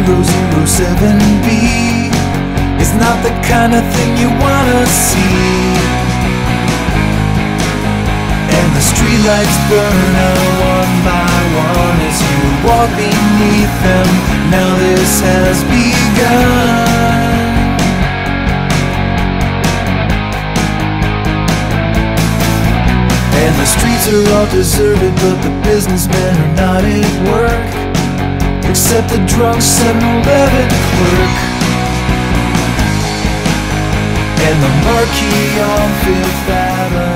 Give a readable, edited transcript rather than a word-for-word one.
0007B is not the kind of thing you wanna see. And the streetlights burn out one by one as you walk beneath them. Now this has begun. And the streets are all deserted, but the businessmen are not at work, except the drunk 7-Eleven clerk and the marquee on Fifth Avenue.